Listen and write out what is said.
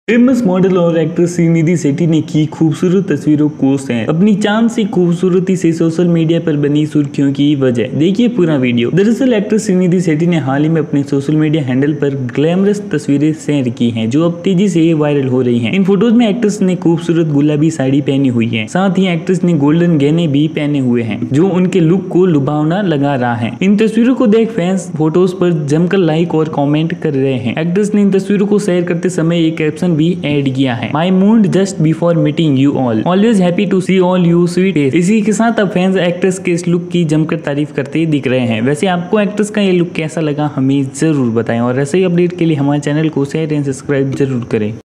Famous model और actress Shrinidhi Shetty ने की खूबसूरत तस्वीरों को शेयर। अपनी चांद सी खूबसूरती से सोशल मीडिया पर बनी सुर्खियों की वजह, देखिए पूरा वीडियो। दरअसल एक्ट्रेस श्रीनिधि शेट्टी ने हाल ही में अपने सोशल मीडिया हैंडल पर ग्लैमरस तस्वीरें शेयर की हैं, जो अब तेजी से वायरल हो रही हैं। इन फोटोज में एक्ट्रेस ने खूबसूरत गुलाबी साड़ी पहनी हुई है, साथ ही एक्ट्रेस ने गोल्डन गहने भी पहने हुए हैं, जो उनके लुक को लुभावना लगा रहा है। इन तस्वीरों को देख फैंस फोटोज पर जमकर लाइक और कॉमेंट कर रहे हैं। एक्ट्रेस ने इन तस्वीरों को शेयर करते समय एक कैप्शन भी ऐड किया है, my mood just before meeting you all, always happy to see all you sweet face. इसी के साथ अब फैंस एक्ट्रेस के इस लुक की जमकर तारीफ करते दिख रहे हैं। वैसे आपको एक्ट्रेस का ये लुक कैसा लगा हमें जरूर बताएं, और ऐसे ही अपडेट के लिए हमारे चैनल को शेयर एंड सब्सक्राइब जरूर करें।